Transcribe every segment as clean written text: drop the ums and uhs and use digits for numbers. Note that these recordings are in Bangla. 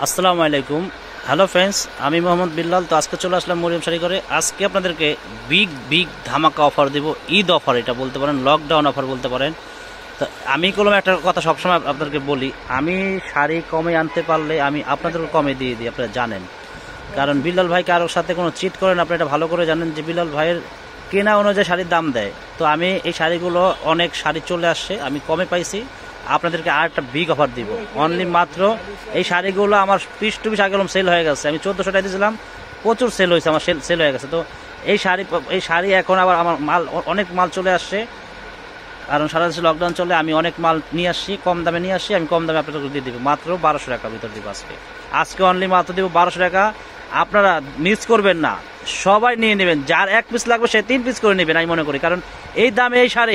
আসসালামু আলাইকুম। হ্যালো ফ্রেন্ডস, আমি মোহাম্মদ বিল্লাল। তো আজকে চলে আসলাম মরিয়ম শাড়ি ঘরে। আজকে আপনাদেরকে বিগ ধামাকা অফার দেব, ঈদ অফার এটা বলতে পারেন, লকডাউন অফার বলতে পারেন। তো আমি কোনো একটা কথা সবসময় আপনাদেরকে বলি, আমি শাড়ি কমে আনতে পারলে আমি আপনাদেরকে কমে দিয়ে দিই, আপনারা জানেন। কারণ বিল্লাল ভাই কারোর সাথে কোনো চিট করেন, আপনারা এটা ভালো করে জানেন যে বিল্লাল ভাইয়ের কেনা অনুযায়ী শাড়ির দাম দেয়। তো আমি এই শাড়িগুলো অনেক শাড়ি চলে আসছে, আমি কমে পাইছি, আপনাদেরকে আর একটা বিগ অফার দিব। অনলি মাত্র এই শাড়িগুলো আমার পিস টু পিস আগে সেল হয়ে গেছে, আমি 1400 টাকা দিয়েছিলাম, প্রচুর সেল হয়েছে, আমার সেল হয়ে গেছে। তো এই শাড়ি এখন আবার আমার মাল অনেক মাল চলে আসছে, কারণ সারা দেশে লকডাউন চলে। আমি অনেক মাল নিয়ে আসছি, কম দামে নিয়ে আসছি, আমি কম দামে আপনাদেরকে দিয়ে দিব মাত্র 1200 টাকার ভিতর দিব। আজকে অনলি মাত্র দিব 1200 টাকা। আপনারা মিস করবেন না, সবাই নিয়ে নেবেন, যার এক পিস লাগবে সে 3 পিস করে নেবেন আমি মনে করি। কারণ এই দামে এই শাড়ি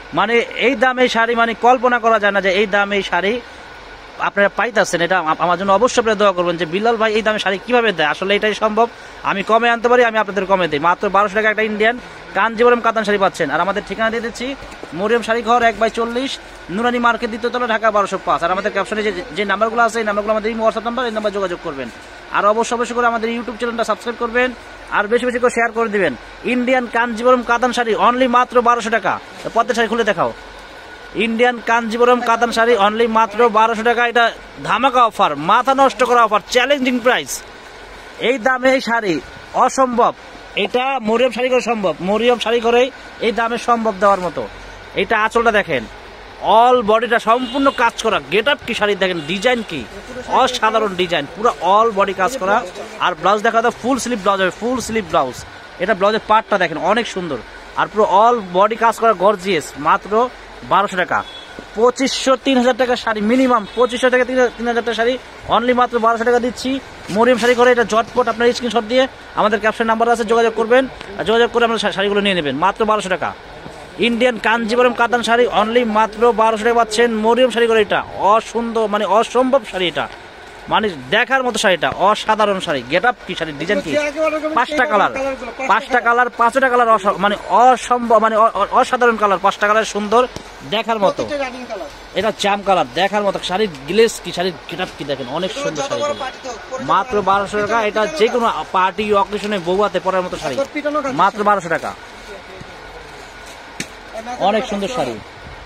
মানে কল্পনা করা যায় না যে এই দামে এই শাড়ি আপনারা পাইতেছেন। এটা আমার জন্য অবশ্যই আপনারা দোয়া করবেন যে বিল্লাল ভাই এই দামে শাড়ি কিভাবে দেয়। আসলে এটাই সম্ভব, আমি কমে আনতে পারি, আমি আপনাদের কমে দিই। মাত্র 1200 টাকা একটা ইন্ডিয়ান কাঞ্জিবরম কাতান শাড়ি পাচ্ছেন। আর আমাদের ঠিকানা দিয়ে দিচ্ছি মরিয়ম শাড়ি ঘর 1/40 নুরানি মার্কেট, দ্বিতীয়তলা, ঢাকা 1205। আর আমাদের ক্যাপশনে যে নাম্বারগুলো আছে এই নাম্বারগুলো আমাদের হোয়াটসঅ্যাপ নাম্বার, এই নাম্বার যোগাযোগ করবেন। আর অবশ্যই করে আমাদের ইউটিউব চ্যানেলটা সাবস্ক্রাইব করবেন, আর বেশি করে শেয়ার করে দিবেন। ইন্ডিয়ান কাঞ্জিবরম কাতান শাড়ি অনলি মাত্র 1200 টাকা। পদ্মের শাড়ি খুলে দেখাও। ইন্ডিয়ান কাঞ্জিবরম কাতান শাড়ি অনলি মাত্র 1200 টাকা। এটা ধামাকা অফার, মাথা নষ্ট করা অফার, চ্যালেঞ্জিং প্রাইস। এই দামে এই শাড়ি অসম্ভব, এটা মরিয়ম শাড়ি করে সম্ভব, মরিয়ম শাড়ি করে এই দামে সম্ভব দেওয়ার মতো। এটা আঁচলটা দেখেন, অল বডিটা সম্পূর্ণ কাজ করা, গেট আপ কি শাড়ি দেখেন, ডিজাইন কি অসাধারণ ডিজাইন, পুরো অল বডি কাজ করা। আর ব্লাউজ দেখা তো ফুল স্লিভ ব্লাউজ হবে, ফুল স্লিভ ব্লাউজ। এটা ব্লাউজের পার্টটা দেখেন অনেক সুন্দর, আর পুরো অল বডি কাজ করা, গর্জিয়াস। মাত্র 1200 টাকা। 2500-3000 টাকা শাড়ি মিনিমাম, 2500 থেকে 3000 টাকা শাড়ি অনলি মাত্র 1200 টাকা দিচ্ছি মরিয়ম শাড়ি করে। এটা ঝটপট আপনার স্ক্রিনশট দিয়ে আমাদের ক্যাপশন নাম্বার আছে, যোগাযোগ করবেন, আর যোগাযোগ করে আপনার শাড়িগুলো নিয়ে নেবেন মাত্র 1200 টাকা। ইন্ডিয়ান কাঞ্জিবরম কাতান শাড়ি অনলি মাত্র 1200 টাকা পাচ্ছেন মরিয়ম শাড়ি করে। এটা অসুন্দর মানে অসম্ভব শাড়ি, এটা মানে দেখার মতো শাড়িটা, অসাধারণ শাড়ি। গেট আপ কি শাড়ি, ডিজাইন কি, 5টা কালার, 5টা কালার মানে অসম্ভব মানে অসাধারণ কালার, 5টা কালার সুন্দর দেখার মতো। এটা জাম কালার দেখার মতো। শাড়ির গ্লেস কি, শাড়ির গেট আপ কি দেখেন, অনেক সুন্দর শাড়ি। মাত্র 1200 টাকা। এটা যে কোনো পার্টি অকেশনে বউয়াতে পরার মতো শাড়ি, মাত্র 1200 টাকা। অনেক সুন্দর শাড়ি,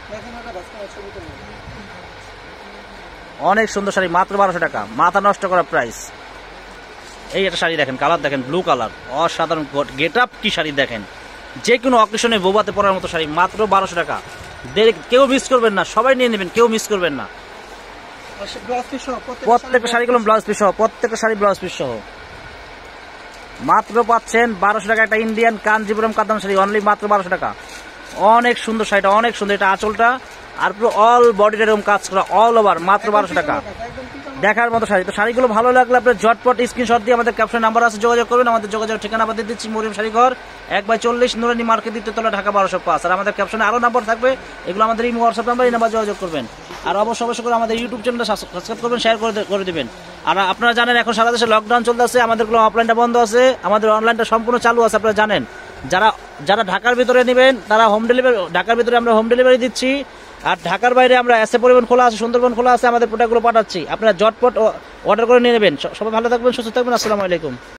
অনেক সুন্দর শাড়ি, মাত্র 1200 টাকা। মাথা নষ্ট করা প্রাইস। এই একটা শাড়ি দেখেন, কালার দেখেন, ব্লু কালার, অসাধারণ গেট আপ কি শাড়ি দেখেন, যে কোনো অকেশনে বউবাতে পরার মতো শাড়ি, মাত্র 1200 টাকা। কেউ মিস করবেন না, সবাই নিয়ে নেবেন, কেউ মিস করবেন না। প্রত্যেকটা শাড়িগুলো ব্লাউজ পিস সহ, প্রত্যেকটা শাড়ি ব্লাউজ পিস সহ মাত্র পাচ্ছেন 1200 টাকা। একটা ইন্ডিয়ান কাঞ্জিবরম কাতান শাড়ি অনলি মাত্র 1200 টাকা। অনেক সুন্দর শাড়িটা, অনেক সুন্দর। এটা আঁচলটা আর পুরো অল বডিটা এরকম কাজ করা, অল ওভার, মাত্র 1200 টাকা। দেখার মতো শাড়ি। তো শাড়িগুলো ভালো লাগলে আপনার ঝটপট স্ক্রিনশট দিয়ে আমাদের ক্যাপশন নাম্বার আছে, যোগাযোগ করবেন। আমাদের যোগাযোগ ঠিকানা আমাদের দিচ্ছি মরিয়ম শাড়ি ঘর 1/40 নুরানি মার্কেট, দ্বিতীয়তলা, ঢাকা 1205। আর আমাদের ক্যাপশনে আরো নাম্বার থাকবে, এগুলো আমাদের এই হোয়াটসঅ্যাপ নাম্বার, এই নাম্বার যোগাযোগ করবেন। আর অবশ্যই করে আমাদের ইউটিউব চ্যানেলটা সাবস্ক্রাইব করবেন, শেয়ার করে দিবেন। আর আপনারা জানেন এখন সারা দেশে লকডাউন চলতেছে, আমাদেরগুলো অফলাইনটা বন্ধ আছে, আমাদের অনলাইনটা সম্পূর্ণ চালু আছে। আপনারা জানেন, যারা ঢাকার ভিতরে নেবেন তারা হোম ডেলিভারি, ঢাকার ভিতরে আমরা হোম ডেলিভারি দিচ্ছি। আর ঢাকার বাইরে আমরা এসে পরিবহন খোলা আছে, সুন্দরবন খোলা আছে, আমাদের প্রোডাক্টগুলো পাঠাচ্ছি। আপনারা ঝটপট অর্ডার করে নিয়ে নেবেন। সবাই ভালো থাকবেন, সুস্থ থাকবেন। আসসালামু আলাইকুম।